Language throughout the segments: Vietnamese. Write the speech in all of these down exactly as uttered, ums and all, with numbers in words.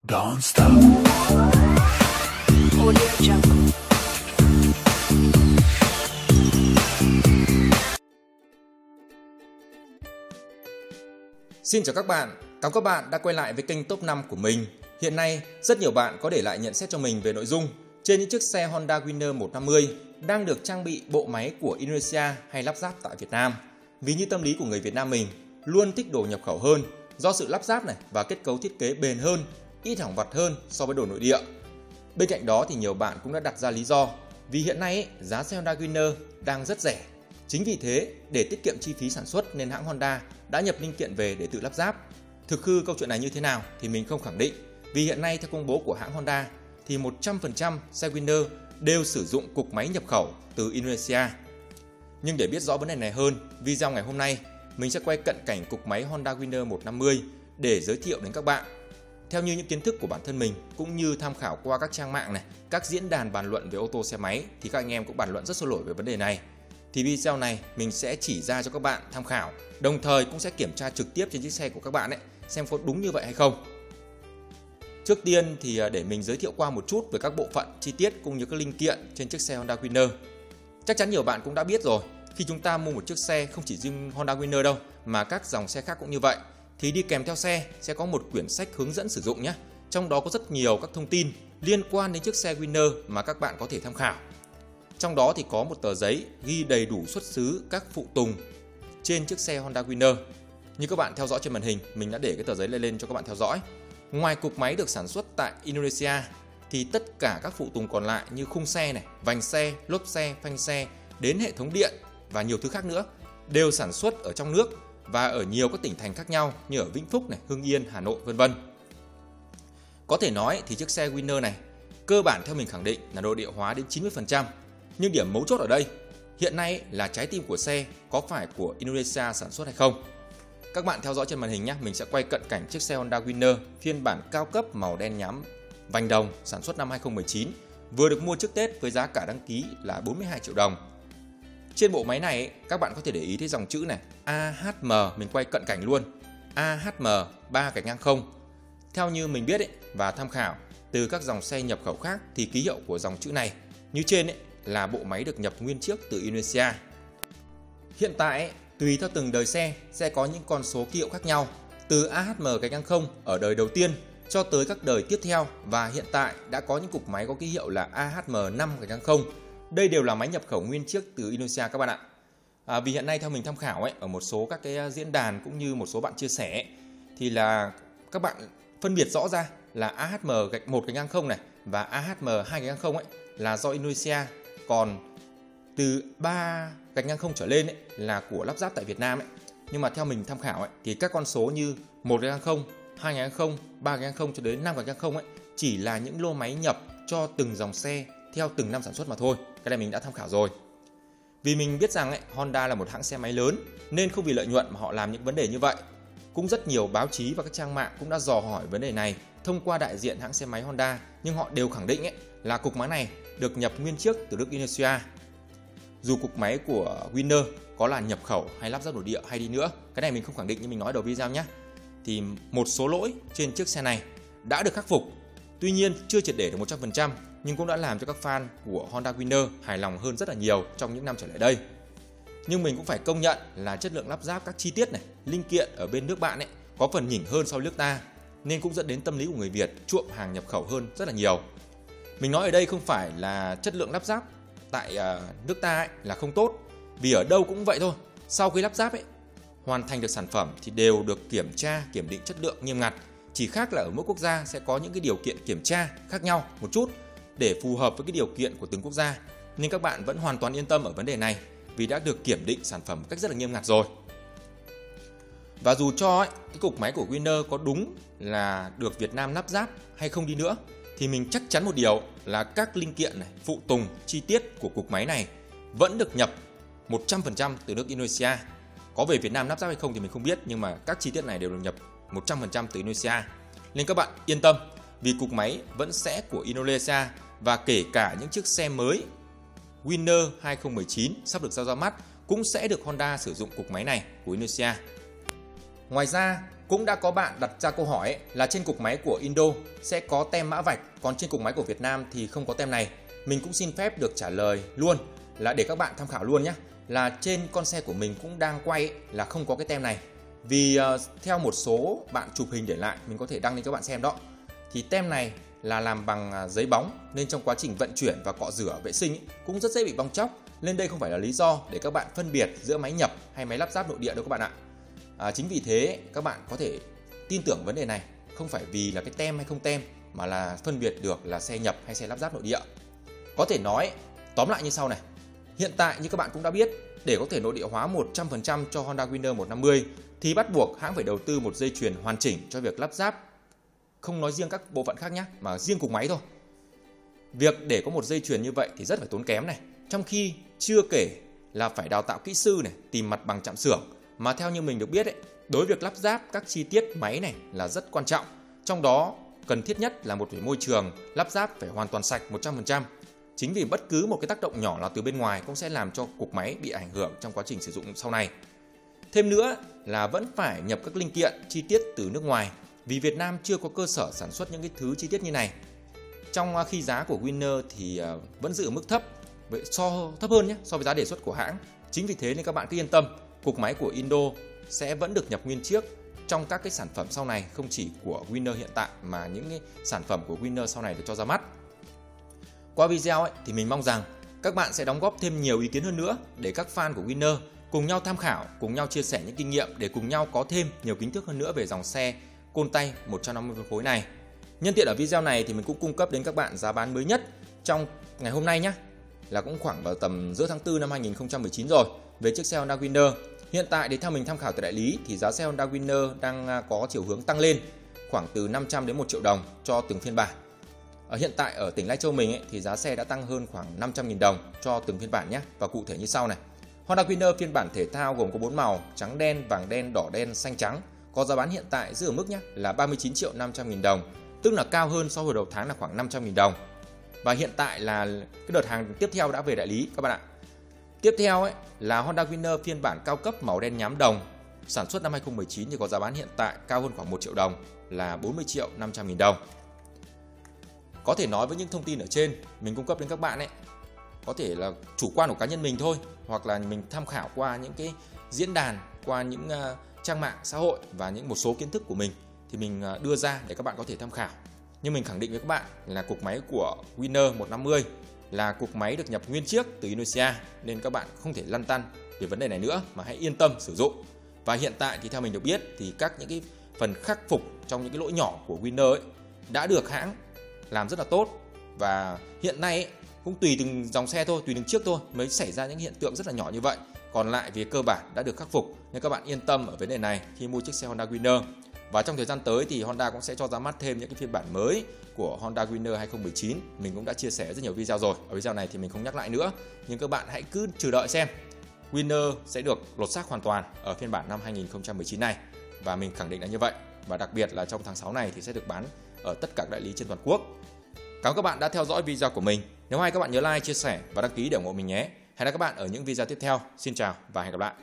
Don't stop. Audio Jungle. Xin chào các bạn, cảm ơn các bạn đã quay lại với kênh Top năm của mình. Hiện nay, rất nhiều bạn có để lại nhận xét cho mình về nội dung trên những chiếc xe Honda Winner một năm mươi đang được trang bị bộ máy của Indonesia hay lắp ráp tại Việt Nam. Vì như tâm lý của người Việt Nam mình luôn thích đồ nhập khẩu hơn do sự lắp ráp này và kết cấu thiết kế bền hơn, ít hỏng vặt hơn so với đồ nội địa. Bên cạnh đó thì nhiều bạn cũng đã đặt ra lý do vì hiện nay ấy, giá xe Honda Winner đang rất rẻ. Chính vì thế, để tiết kiệm chi phí sản xuất nên hãng Honda đã nhập linh kiện về để tự lắp ráp. Thực hư câu chuyện này như thế nào thì mình không khẳng định, vì hiện nay theo công bố của hãng Honda thì một trăm phần trăm xe Winner đều sử dụng cục máy nhập khẩu từ Indonesia. Nhưng để biết rõ vấn đề này hơn, video ngày hôm nay mình sẽ quay cận cảnh cục máy Honda Winner một năm mươi để giới thiệu đến các bạn. Theo như những kiến thức của bản thân mình cũng như tham khảo qua các trang mạng này, các diễn đàn bàn luận về ô tô xe máy thì các anh em cũng bàn luận rất sôi nổi về vấn đề này. Thì video này mình sẽ chỉ ra cho các bạn tham khảo, đồng thời cũng sẽ kiểm tra trực tiếp trên chiếc xe của các bạn ấy, xem có đúng như vậy hay không. Trước tiên thì để mình giới thiệu qua một chút về các bộ phận chi tiết cũng như các linh kiện trên chiếc xe Honda Winner. Chắc chắn nhiều bạn cũng đã biết rồi, khi chúng ta mua một chiếc xe không chỉ riêng Honda Winner đâu mà các dòng xe khác cũng như vậy, thì đi kèm theo xe sẽ có một quyển sách hướng dẫn sử dụng nhé. Trong đó có rất nhiều các thông tin liên quan đến chiếc xe Winner mà các bạn có thể tham khảo. Trong đó thì có một tờ giấy ghi đầy đủ xuất xứ các phụ tùng trên chiếc xe Honda Winner. Như các bạn theo dõi trên màn hình, mình đã để cái tờ giấy lên lên cho các bạn theo dõi. Ngoài cục máy được sản xuất tại Indonesia thì tất cả các phụ tùng còn lại như khung xe này, vành xe, lốp xe, phanh xe đến hệ thống điện và nhiều thứ khác nữa đều sản xuất ở trong nước và ở nhiều các tỉnh thành khác nhau như ở Vĩnh Phúc này, Hưng Yên, Hà Nội vân vân. Có thể nói thì chiếc xe Winner này cơ bản theo mình khẳng định là nội địa hóa đến chín mươi phần trăm. Nhưng điểm mấu chốt ở đây hiện nay là trái tim của xe có phải của Indonesia sản xuất hay không. Các bạn theo dõi trên màn hình nhé, mình sẽ quay cận cảnh chiếc xe Honda Winner phiên bản cao cấp màu đen nhám vành đồng sản xuất năm hai không một chín vừa được mua trước Tết với giá cả đăng ký là bốn mươi hai triệu đồng. Trên bộ máy này các bạn có thể để ý thấy dòng chữ này a hát em, mình quay cận cảnh luôn, a hát em ba gạch ngang không. Theo như mình biết ấy, và tham khảo từ các dòng xe nhập khẩu khác thì ký hiệu của dòng chữ này như trên ấy, là bộ máy được nhập nguyên chiếc từ Indonesia. Hiện tại ấy, tùy theo từng đời xe sẽ có những con số ký hiệu khác nhau, từ a hát em gạch ngang không ở đời đầu tiên cho tới các đời tiếp theo, và hiện tại đã có những cục máy có ký hiệu là a hát em năm gạch ngang không. Đây đều là máy nhập khẩu nguyên chiếc từ Indonesia các bạn ạ. À, vì hiện nay theo mình tham khảo ấy, ở một số các cái diễn đàn cũng như một số bạn chia sẻ thì là các bạn phân biệt rõ ra là a hát em gạch một gạch ngang không này và a hát em hai gạch ngang không ấy là do Indonesia, còn từ ba gạch ngang không trở lên ấy là của lắp ráp tại Việt Nam ấy. Nhưng mà theo mình tham khảo ấy thì các con số như một gạch ngang không, hai gạch ngang không, ba gạch ngang không cho đến năm gạch ngang không ấy chỉ là những lô máy nhập cho từng dòng xe theo từng năm sản xuất mà thôi. Cái này mình đã tham khảo rồi. Vì mình biết rằng ấy, Honda là một hãng xe máy lớn nên không vì lợi nhuận mà họ làm những vấn đề như vậy. Cũng rất nhiều báo chí và các trang mạng cũng đã dò hỏi vấn đề này thông qua đại diện hãng xe máy Honda, nhưng họ đều khẳng định ấy, là cục máy này được nhập nguyên chiếc từ nước Indonesia. Dù cục máy của Winner có là nhập khẩu hay lắp ráp nội địa hay đi nữa, cái này mình không khẳng định như mình nói đầu video nhé. Thì một số lỗi trên chiếc xe này đã được khắc phục. Tuy nhiên chưa triệt để được một trăm phần trăm, nhưng cũng đã làm cho các fan của Honda Winner hài lòng hơn rất là nhiều trong những năm trở lại đây. Nhưng mình cũng phải công nhận là chất lượng lắp ráp các chi tiết này, linh kiện ở bên nước bạn ấy có phần nhỉnh hơn so với nước ta, nên cũng dẫn đến tâm lý của người Việt chuộng hàng nhập khẩu hơn rất là nhiều. Mình nói ở đây không phải là chất lượng lắp ráp tại uh, nước ta ấy là không tốt, vì ở đâu cũng vậy thôi. Sau khi lắp ráp ấy hoàn thành được sản phẩm thì đều được kiểm tra, kiểm định chất lượng nghiêm ngặt. Chỉ khác là ở mỗi quốc gia sẽ có những cái điều kiện kiểm tra khác nhau một chút để phù hợp với cái điều kiện của từng quốc gia. Nên các bạn vẫn hoàn toàn yên tâm ở vấn đề này vì đã được kiểm định sản phẩm một cách rất là nghiêm ngặt rồi. Và dù cho ấy, cái cục máy của Winner có đúng là được Việt Nam lắp ráp hay không đi nữa thì mình chắc chắn một điều là các linh kiện này, phụ tùng, chi tiết của cục máy này vẫn được nhập một trăm phần trăm từ nước Indonesia. Có về Việt Nam lắp ráp hay không thì mình không biết, nhưng mà các chi tiết này đều được nhập một trăm phần trăm từ Indonesia. Nên các bạn yên tâm vì cục máy vẫn sẽ của Indonesia, và kể cả những chiếc xe mới Winner hai không một chín sắp được giao ra mắt cũng sẽ được Honda sử dụng cục máy này của Indonesia. Ngoài ra Cũng đã có bạn đặt ra câu hỏi ấy, là trên cục máy của Indo sẽ có tem mã vạch, còn trên cục máy của Việt Nam thì không có tem này. Mình cũng xin phép được trả lời luôn là để các bạn tham khảo luôn nhé. Là trên con xe của mình cũng đang quay ấy, là không có cái tem này. Vì uh, theo một số bạn chụp hình để lại, mình có thể đăng lên cho bạn xem đó. Thì tem này là làm bằng giấy bóng nên trong quá trình vận chuyển và cọ rửa vệ sinh ấy, cũng rất dễ bị bong chóc. Nên đây không phải là lý do để các bạn phân biệt giữa máy nhập hay máy lắp ráp nội địa đâu các bạn ạ. À, chính vì thế các bạn có thể tin tưởng vấn đề này, không phải vì là cái tem hay không tem mà là phân biệt được là xe nhập hay xe lắp ráp nội địa. Có thể nói tóm lại như sau này. Hiện tại như các bạn cũng đã biết, để có thể nội địa hóa một trăm phần trăm cho Honda Winner một năm mươi thì bắt buộc hãng phải đầu tư một dây chuyền hoàn chỉnh cho việc lắp ráp. Không nói riêng các bộ phận khác nhé, mà riêng cục máy thôi. Việc để có một dây chuyền như vậy thì rất phải tốn kém này. Trong khi chưa kể là phải đào tạo kỹ sư này, tìm mặt bằng chạm xưởng. Mà theo như mình được biết ấy, đối với việc lắp ráp các chi tiết máy này là rất quan trọng. Trong đó cần thiết nhất là một môi trường lắp ráp phải hoàn toàn sạch một trăm phần trăm. Chính vì bất cứ một cái tác động nhỏ nào từ bên ngoài cũng sẽ làm cho cục máy bị ảnh hưởng trong quá trình sử dụng sau này. Thêm nữa là vẫn phải nhập các linh kiện chi tiết từ nước ngoài, vì Việt Nam chưa có cơ sở sản xuất những cái thứ chi tiết như này. Trong khi giá của Winner thì vẫn giữ ở mức thấp, vậy so thấp hơn nhé, so với giá đề xuất của hãng. Chính vì thế nên các bạn cứ yên tâm, cục máy của Indo sẽ vẫn được nhập nguyên chiếc trong các cái sản phẩm sau này, không chỉ của Winner hiện tại mà những cái sản phẩm của Winner sau này được cho ra mắt. Qua video ấy, thì mình mong rằng các bạn sẽ đóng góp thêm nhiều ý kiến hơn nữa để các fan của Winner cùng nhau tham khảo, cùng nhau chia sẻ những kinh nghiệm để cùng nhau có thêm nhiều kiến thức hơn nữa về dòng xe côn tay một trăm năm mươi phân khối này. Nhân tiện ở video này thì mình cũng cung cấp đến các bạn giá bán mới nhất trong ngày hôm nay nhé, là cũng khoảng vào tầm giữa tháng tư năm hai nghìn không trăm mười chín rồi, về chiếc xe Honda Winner. Hiện tại để theo mình tham khảo từ đại lý thì giá xe Honda Winner đang có chiều hướng tăng lên khoảng từ năm trăm đến một triệu đồng cho từng phiên bản. Ở hiện tại ở tỉnh Lai Châu mình ấy, thì giá xe đã tăng hơn khoảng năm trăm nghìn đồng cho từng phiên bản nhé. Và cụ thể như sau này. Honda Winner phiên bản thể thao gồm có bốn màu: trắng đen, vàng đen, đỏ đen, xanh trắng. Có giá bán hiện tại giữ ở mức nhé là ba mươi chín triệu năm trăm nghìn đồng, tức là cao hơn so với đầu tháng là khoảng năm trăm nghìn đồng. Và hiện tại là cái đợt hàng tiếp theo đã về đại lý các bạn ạ. Tiếp theo ấy là Honda Winner phiên bản cao cấp màu đen nhám đồng, sản xuất năm hai nghìn không trăm mười chín thì có giá bán hiện tại cao hơn khoảng một triệu đồng là bốn mươi triệu năm trăm nghìn đồng. Có thể nói với những thông tin ở trên mình cung cấp đến các bạn ấy, có thể là chủ quan của cá nhân mình thôi, hoặc là mình tham khảo qua những cái diễn đàn, qua những uh, trang mạng xã hội và những một số kiến thức của mình thì mình uh, đưa ra để các bạn có thể tham khảo. Nhưng mình khẳng định với các bạn là cục máy của Winner một năm mươi là cục máy được nhập nguyên chiếc từ Indonesia, nên các bạn không thể lăn tăn về vấn đề này nữa mà hãy yên tâm sử dụng. Và hiện tại thì theo mình được biết thì các những cái phần khắc phục trong những cái lỗi nhỏ của Winner ấy đã được hãng làm rất là tốt, và hiện nay ấy, cũng tùy từng dòng xe thôi, tùy từng chiếc thôi mới xảy ra những hiện tượng rất là nhỏ như vậy. Còn lại về cơ bản đã được khắc phục, nên các bạn yên tâm ở vấn đề này khi mua chiếc xe Honda Winner. Và trong thời gian tới thì Honda cũng sẽ cho ra mắt thêm những cái phiên bản mới của Honda Winner hai không một chín. Mình cũng đã chia sẻ rất nhiều video rồi. Ở video này thì mình không nhắc lại nữa, nhưng các bạn hãy cứ chờ đợi xem. Winner sẽ được lột xác hoàn toàn ở phiên bản năm hai nghìn không trăm mười chín này, và mình khẳng định là như vậy. Và đặc biệt là trong tháng sáu này thì sẽ được bán ở tất cả các đại lý trên toàn quốc. Cảm ơn các bạn đã theo dõi video của mình. Nếu hay các bạn nhớ like, chia sẻ và đăng ký để ủng hộ mình nhé. Hẹn gặp các bạn ở những video tiếp theo. Xin chào và hẹn gặp lại.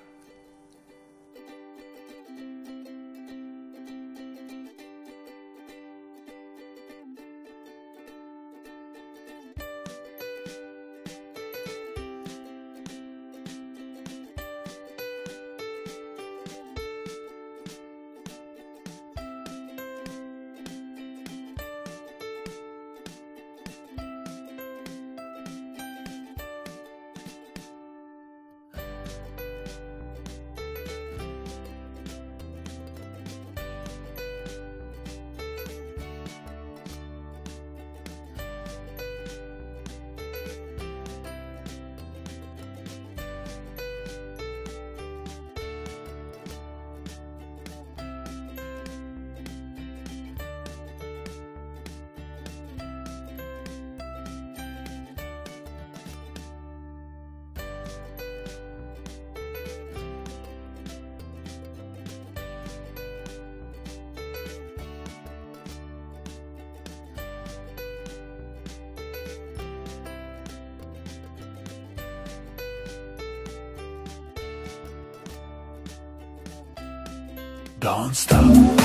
Don't stop.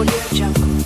Audio Jungle.